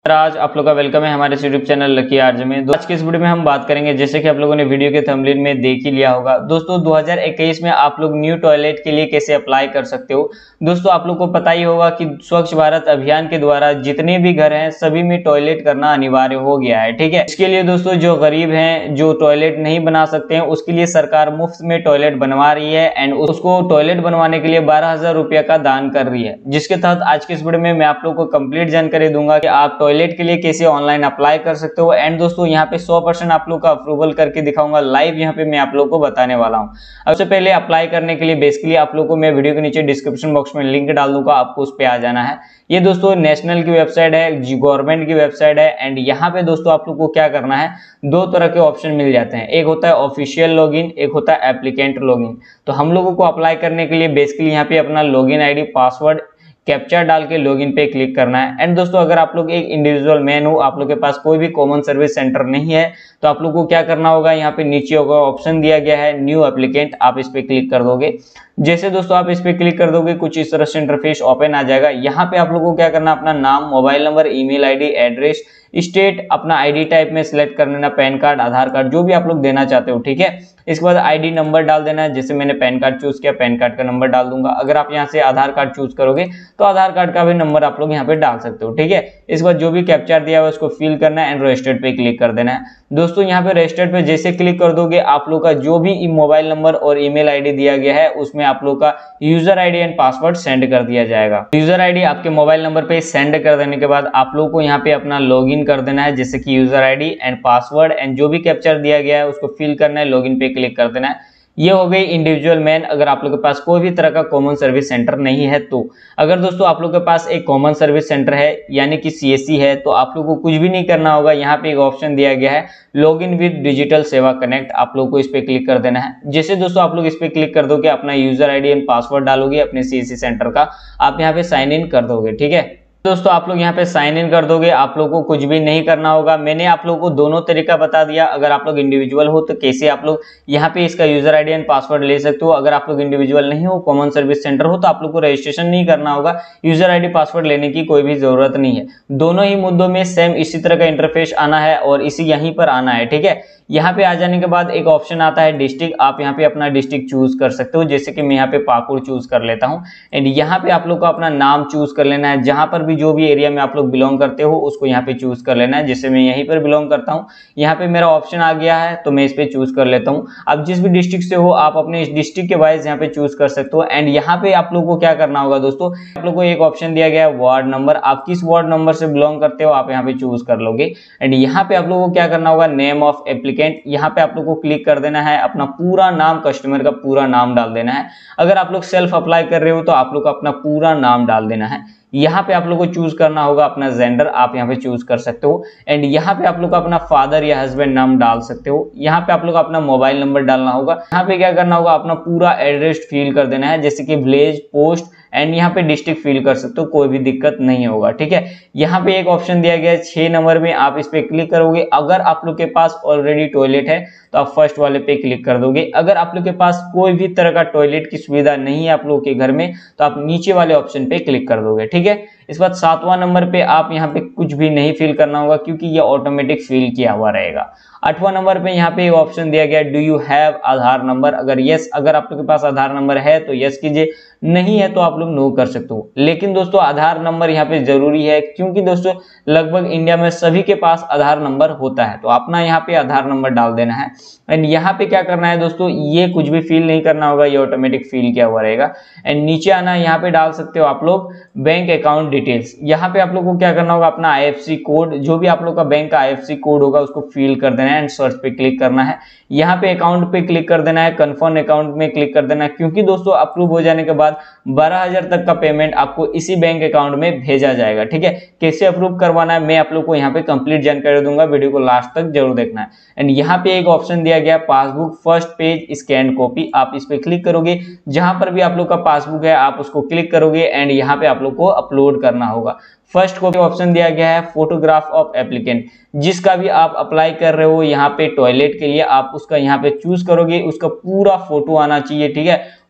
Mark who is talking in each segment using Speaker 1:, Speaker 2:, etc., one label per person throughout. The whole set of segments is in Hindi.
Speaker 1: आज आप लोग का वेलकम है हमारे यूट्यूब चैनल लकी आरजे में। आज की इस वीडियो में हम बात करेंगे, जैसे कि आप लोगों ने वीडियो के थंबनेल में देख ही लिया होगा दोस्तों, 2021 में आप लोग न्यू टॉयलेट के लिए कैसे अप्लाई कर सकते हो। दोस्तों आप लोग को पता ही होगा कि स्वच्छ भारत अभियान के द्वारा जितने भी घर हैं सभी में टॉयलेट करना अनिवार्य हो गया है। ठीक है, इसके लिए दोस्तों जो गरीब हैं, जो टॉयलेट नहीं बना सकते हैं, उसके लिए सरकार मुफ्त में टॉयलेट बनवा रही है एंड उसको टॉयलेट बनवाने के लिए 12,000 रुपया का दान कर रही है। जिसके तहत आज की इस वीडियो में मैं आप लोग को कंप्लीट जानकारी दूंगा कि आप टॉयलेट के लिए कैसे ऑनलाइन अप्लाई कर सकते हो। एंड दोस्तों यहाँ पे 100% आप लोग का अप्रूवल करके दिखाऊंगा लाइव, यहाँ पे मैं आप लोग को बताने वाला हूँ। सबसे पहले अप्लाई करने के लिए बेसिकली आप लोग को मैं वीडियो के नीचे डिस्क्रिप्शन बॉक्स में लिंक डाल दूंगा, आपको उस पर आ जाना है। ये दोस्तों नेशनल की वेबसाइट है, गवर्नमेंट की वेबसाइट है। एंड यहाँ पे दोस्तों आप लोग को क्या करना है, दो तरह के ऑप्शन मिल जाते हैं, एक होता है ऑफिशियल लॉगिन, एक होता है एप्लीकेंट लॉगिन। तो हम लोगों को अप्लाई करने के लिए बेसिकली यहाँ पे अपना लॉगिन आईडी, पासवर्ड, कैप्चा डाल के लॉगिन पे क्लिक करना है। एंड दोस्तों अगर आप लोग एक इंडिविजुअल मैन हो, आप लोग के पास कोई भी कॉमन सर्विस सेंटर नहीं है, तो आप लोग को क्या करना होगा, यहाँ पे नीचे होगा ऑप्शन दिया गया है न्यू एप्लीकेंट, आप इस पे क्लिक कर दोगे। जैसे दोस्तों आप इस पे क्लिक कर दोगे कुछ इस तरह से इंटरफेस ओपन आ जाएगा। यहाँ पे आप लोगों को क्या करना, अपना नाम, mobile number, email ID, address, state, अपना आईडी टाइप में सिलेक्ट कर लेना, पैन कार्ड, आधार कार्ड, जो भी आप लोग देना चाहते हो। ठीक है, इसके बाद आईडी नंबर डाल देना है। जैसे मैंने पैन कार्ड चूज किया, पैन कार्ड का नंबर डाल दूंगा। अगर आप यहाँ से आधार कार्ड चूज करोगे तो आधार कार्ड का भी नंबर आप लोग यहाँ पे डाल सकते हो। ठीक है, इसके बाद जो भी कैप्चा दिया है उसको फिल करना है एंड रजिस्टर्ड पे क्लिक कर देना है। दोस्तों यहाँ पे रजिस्टर्ड पे जैसे क्लिक कर दोगे, आप लोग का जो भी मोबाइल नंबर और ईमेल आईडी दिया गया है उसमें आप लोग का user ID and password send कर दिया जाएगा। यूजर आईडी आपके मोबाइल नंबर पे सेंड कर देने के बाद आप लोग को यहाँ पे अपना लॉगिन कर देना है, जैसे कि user ID and password and जो भी कैप्चर दिया गया है उसको फिल करना है, लॉगिन पे क्लिक कर देना है। ये हो गई इंडिविजुअल मैन, अगर आप लोग के पास कोई भी तरह का कॉमन सर्विस सेंटर नहीं है तो। अगर दोस्तों आप लोग के पास एक कॉमन सर्विस सेंटर है यानी कि सीएससी है, तो आप लोग को कुछ भी नहीं करना होगा। यहाँ पे एक ऑप्शन दिया गया है login with digital Seva connect, आप लोग को इस पे क्लिक कर देना है। जैसे दोस्तों आप लोग इस पे क्लिक कर दोगे, अपना यूजर आईडी एंड पासवर्ड डालोगे अपने सीएससी सेंटर का, आप यहाँ पे साइन इन कर दोगे। ठीक है दोस्तों, आप लोग यहाँ पे साइन इन कर दोगे, आप लोगों को कुछ भी नहीं करना होगा। मैंने आप लोगों को दोनों तरीका बता दिया। अगर आप लोग इंडिविजुअल हो तो कैसे आप लोग यहाँ पे इसका यूजर आईडी एंड पासवर्ड ले सकते हो। अगर आप लोग इंडिविजुअल नहीं हो, कॉमन सर्विस सेंटर हो, तो आप लोग को रजिस्ट्रेशन नहीं करना होगा, यूजर आईडी पासवर्ड लेने की कोई भी जरूरत नहीं है। दोनों ही मुद्दों में सेम इसी तरह का इंटरफेस आना है और इसी यहीं पर आना है। ठीक है, यहाँ पे आ जाने के बाद एक ऑप्शन आता है डिस्ट्रिक्ट, आप यहाँ पे अपना डिस्ट्रिक्ट चूज कर सकते हो। जैसे कि मैं यहाँ पे पाकुड़ चूज कर लेता हूँ एंड यहाँ पे आप लोग को अपना नाम चूज कर लेना है। जहां पर भी जो भी एरिया में आप लोग बिलोंग करते हो उसको यहाँ पे चूज कर लेना है। जैसे मैं यहीं पर बिलोंग करता हूँ, यहाँ पे मेरा ऑप्शन आ गया है तो मैं इस पे चूज कर लेता हूँ। अब जिस भी डिस्ट्रिक्ट से हो आप अपने इस डिस्ट्रिक्ट के वाइज यहाँ पे चूज कर सकते हो। एंड यहाँ पे आप लोग को क्या करना होगा दोस्तों, आप लोग को एक ऑप्शन दिया गया है वार्ड नंबर, आप किस वार्ड नंबर से बिलोंग करते हो आप यहाँ पे चूज कर लोगे। एंड यहाँ पे आप लोगों को क्या करना होगा, नेम ऑफ एप्लीकेंट, यहाँ पे आप लोग को क्लिक कर देना है, अपना पूरा नाम, कस्टमर का पूरा नाम डाल देना है। अगर आप लोग सेल्फ अप्लाई कर रहे हो तो आप लोग को अपना पूरा नाम डाल देना है। यहाँ पे आप लोग को चूज करना होगा अपना जेंडर, आप यहाँ पे चूज कर सकते हो। एंड यहाँ पे आप लोग अपना फादर या हस्बैंड नाम डाल सकते हो। यहाँ पे आप लोग अपना मोबाइल नंबर डालना होगा। यहाँ पे क्या करना होगा, अपना पूरा एड्रेस फिल कर देना है, जैसे कि विलेज, पोस्ट एंड यहाँ पे डिस्ट्रिक्ट फिल कर सकते हो, कोई भी दिक्कत नहीं होगा। ठीक है, यहाँ पे एक ऑप्शन दिया गया है 6 नंबर में, आप इस पे क्लिक करोगे। अगर आप लोग के पास ऑलरेडी टॉयलेट है तो आप फर्स्ट वाले पे क्लिक कर दोगे। अगर आप लोग के पास कोई भी तरह का टॉयलेट की सुविधा नहीं है आप लोग के घर में, तो आप नीचे वाले ऑप्शन पे क्लिक कर दोगे। ठीक है, इस बाद 7वां नंबर पे आप यहाँ पे कुछ भी नहीं फिल करना होगा क्योंकि ये ऑटोमेटिक फिल किया हुआ रहेगा। 8वां नंबर पे यहाँ पे ऑप्शन दिया गया do you have Aadhaar number, अगर यस, अगर आप लोग के पास आधार नंबर है तो यस कीजिए, नहीं है तो आप लोग नो कर सकते हो। लेकिन दोस्तों आधार नंबर यहाँ पे जरूरी है क्योंकि दोस्तों लगभग इंडिया में सभी के पास आधार नंबर होता है, तो अपना यहाँ पे आधार नंबर डाल देना है। एंड यहाँ पे क्या करना है दोस्तों, ये कुछ भी फिल नहीं करना होगा, ये ऑटोमेटिक फिल किया हुआ रहेगा। एंड नीचे आना है, यहाँ पे डाल सकते हो आप लोग बैंक अकाउंट डिटेल्स। यहाँ पे आप लोग को क्या करना होगा, अपना आईएफएससी कोड, जो भी आप लोग का बैंक का आईएफएससी कोड होगा उसको फिल कर देना है एंड सर्च पे क्लिक करना है। यहाँ पे अकाउंट पे क्लिक कर देना है, कंफर्म अकाउंट में क्लिक कर देना है, क्योंकि दोस्तों अप्रूव हो जाने के बाद 12,000 तक का पेमेंट आपको इसी बैंक अकाउंट में भेजा जाएगा। ठीक है, कैसे अप्रूव करवाना है मैं आप लोग को यहाँ पे कंप्लीट जानकारी दूंगा, वीडियो को लास्ट तक जरूर देखना है। एंड यहाँ पे एक ऑप्शन दिया गया passbook first page scan copy, आप इस पे क्लिक करोगे। जहां पर भी आप लोग का पासबुक है आप उसको क्लिक करोगे एंड यहाँ पे आप लोग को अपलोड करना होगा। फर्स्ट कॉपी ऑप्शन दिया गया है फोटोग्राफ ऑफ एप्लीकेंट, जिसका भी आप अप्लाई कर रहे हो यहाँ पे टॉयलेट के लिए, आप उसका यहाँ पे चूज करोगे, उसका पूरा फोटो आना चाहिए। ठीक है,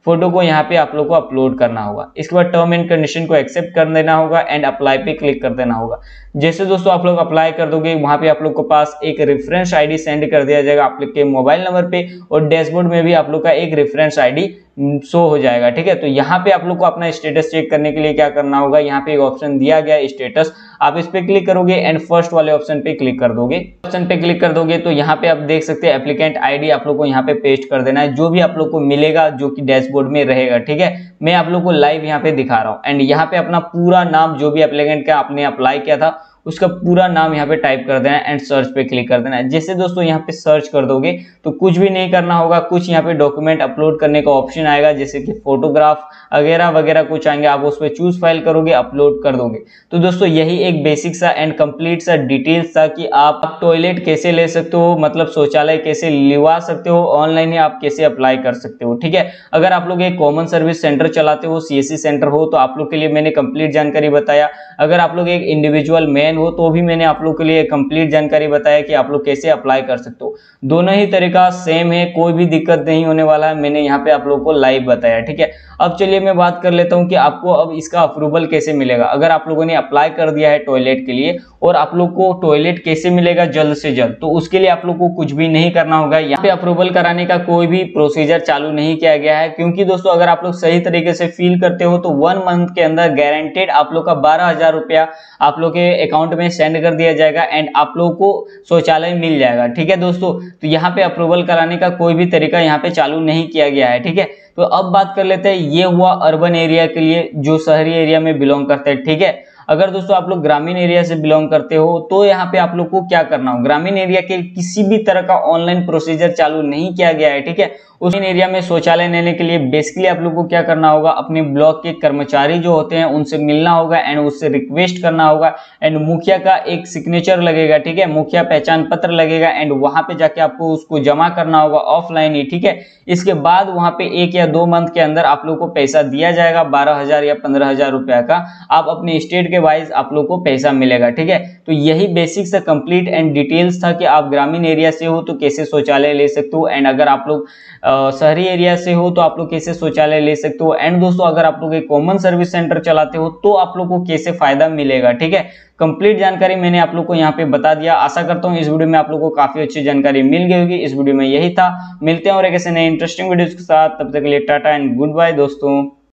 Speaker 1: फोटो को यहाँ पे आप लोग को अपलोड करना होगा। इसके बाद टर्म एंड कंडीशन को एक्सेप्ट कर देना होगा एंड अप्लाई पे क्लिक कर देना होगा। जैसे दोस्तों आप लोग अप्लाई कर दोगे, वहां पे आप लोग को पास एक रेफरेंस आईडी सेंड कर दिया जाएगा आप लोग के मोबाइल नंबर पे, और डैशबोर्ड में भी आप लोग का एक रेफरेंस आईडी शो हो जाएगा। ठीक है, तो यहाँ पे आप लोग को अपना स्टेटस चेक करने के लिए क्या करना होगा, यहाँ पे एक ऑप्शन दिया गया है स्टेटस, आप इस पे क्लिक करोगे एंड फर्स्ट वाले ऑप्शन पे क्लिक कर दोगे। ऑप्शन पे क्लिक कर दोगे तो यहाँ पे आप देख सकते हैं एप्लीकेंट आईडी आप लोग को यहाँ पे पेस्ट कर देना है, जो भी आप लोग को मिलेगा जो कि डैशबोर्ड में रहेगा। ठीक है, मैं आप लोग को लाइव यहाँ पे दिखा रहा हूँ एंड यहाँ पे अपना पूरा नाम जो भी एप्लीकेंट का आपने अप्लाई किया था उसका पूरा नाम यहाँ पे टाइप कर देना है एंड सर्च पे क्लिक कर देना है। जैसे दोस्तों यहाँ पे सर्च कर दोगे तो कुछ भी नहीं करना होगा, कुछ यहाँ पे डॉक्यूमेंट अपलोड करने का ऑप्शन आएगा, जैसे कि फोटोग्राफ वगैरह वगैरह कुछ आएंगे, आप उस पर चूज फाइल करोगे, अपलोड कर दोगे। तो दोस्तों यही एक बेसिक सा एंड कंप्लीट सा डिटेल्स था कि आप टॉयलेट कैसे ले सकते हो, मतलब शौचालय कैसे लिवा सकते हो, ऑनलाइन ही आप कैसे अप्लाई कर सकते हो। ठीक है, अगर आप लोग एक कॉमन सर्विस सेंटर चलाते हो, सीएससी सेंटर हो, तो आप लोग के लिए मैंने कंप्लीट जानकारी बताया। अगर आप लोग एक इंडिविजुअल मैन हो तो भी मैंने आप लोग के लिए कंप्लीट जानकारी बताया कि आप लोग कैसे अप्लाई कर सकते हो। दोनों ही तरीका सेम है, कोई भी दिक्कत नहीं होने वाला है, मैंने यहाँ पे आप लोग को लाइव बताया। ठीक है, अब चलिए मैं बात कर लेता हूँ कि आपको अब इसका अप्रूवल कैसे मिलेगा। अगर आप लोगों ने अप्लाई कर दिया है टॉयलेट के लिए और आप लोग को टॉयलेट कैसे मिलेगा जल्द से जल्द, तो उसके लिए आप लोग को कुछ भी नहीं करना होगा। यहाँ पे अप्रूवल कराने का कोई भी प्रोसीजर चालू नहीं किया गया है, क्योंकि दोस्तों अगर आप लोग सही तरीके से फिल करते हो तो 1 मंथ के अंदर गारंटेड आप लोग का 12,000 रुपया आप लोग के अकाउंट में सेंड कर दिया जाएगा एंड आप लोगों को शौचालय मिल जाएगा। ठीक है दोस्तों, तो यहाँ पे अप्रूवल कराने का कोई भी तरीका यहाँ पे चालू नहीं किया गया है। ठीक है, तो अब बात कर लेते हैं, ये हुआ अर्बन एरिया के लिए जो शहरी एरिया में बिलोंग करते हैं। ठीक है, अगर दोस्तों आप लोग ग्रामीण एरिया से बिलोंग करते हो तो यहाँ पे आप लोग को क्या करना हो, ग्रामीण एरिया के किसी भी तरह का ऑनलाइन प्रोसीजर चालू नहीं किया गया है। ठीक है, उस एरिया में शौचालय लेने के लिए बेसिकली आप लोग को क्या करना होगा, अपने ब्लॉक के कर्मचारी जो होते हैं उनसे मिलना होगा एंड उससे रिक्वेस्ट करना होगा एंड मुखिया का एक सिग्नेचर लगेगा। ठीक है, मुखिया पहचान पत्र लगेगा एंड वहां पे जाके आपको उसको जमा करना होगा ऑफलाइन ही। ठीक है, इसके बाद वहां पे 1 या 2 मंथ के अंदर आप लोग को पैसा दिया जाएगा 12,000 या 15,000 रुपया का, आप अपने स्टेट के वाइज आप लोग को पैसा मिलेगा। ठीक है, तो यही बेसिक सा कंप्लीट एंड डिटेल्स था कि आप ग्रामीण एरिया से हो तो कैसे शौचालय ले सकते हो एंड अगर आप लोग शहरी एरिया से हो तो आप लोग कैसे शौचालय ले सकते हो एंड दोस्तों अगर आप लोग एक कॉमन सर्विस सेंटर चलाते हो तो आप लोग को कैसे फायदा मिलेगा। ठीक है, कंप्लीट जानकारी मैंने आप लोग को यहाँ पे बता दिया। आशा करता हूँ इस वीडियो में आप लोग को काफी अच्छी जानकारी मिल गई होगी। इस वीडियो में यही था, मिलते हैं और एक ऐसे नए इंटरेस्टिंग वीडियोस के साथ, तब तक के लिए टाटा एंड गुड बाय दोस्तों।